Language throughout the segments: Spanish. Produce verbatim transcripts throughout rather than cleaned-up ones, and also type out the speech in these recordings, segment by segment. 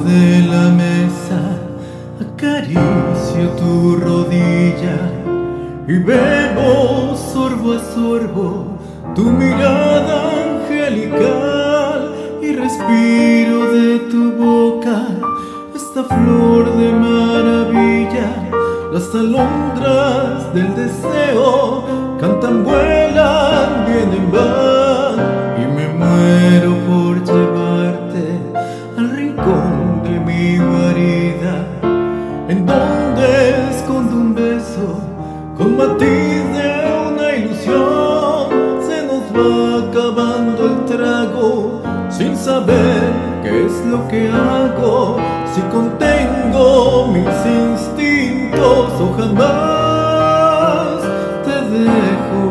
de la mesa, acaricio tu rodilla y bebo sorbo a sorbo tu mirada angelical, y respiro de tu boca esta flor de maravilla. Las alondras del deseo cantan, vuelan, vienen, van, y me muero por llevarte al rincón de mi guarida, en donde escondo un beso con matiz de una ilusión. Se nos va acabando el trago sin saber qué es lo que hago, si contengo mis instintos o jamás te dejo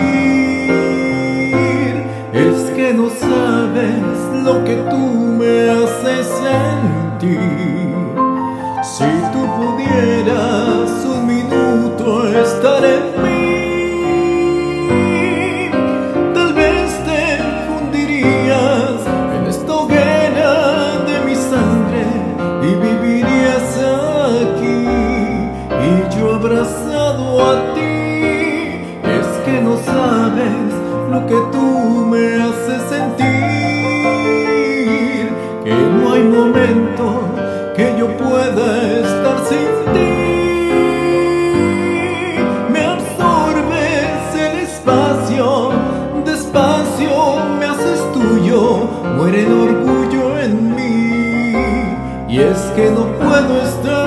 ir. Es que no sabes lo que tú me haces sentir. Si tú pudieras un minuto estar en mí, tal vez te fundirías en esta hoguera de mi sangre y vivirías aquí y yo abrazado a ti. Es que no sabes lo que tú me haces sentir, que no hay momento que yo pueda estar sin ti. Me absorbes el espacio, despacio me haces tuyo, muere el orgullo en mí. Y es que no puedo estar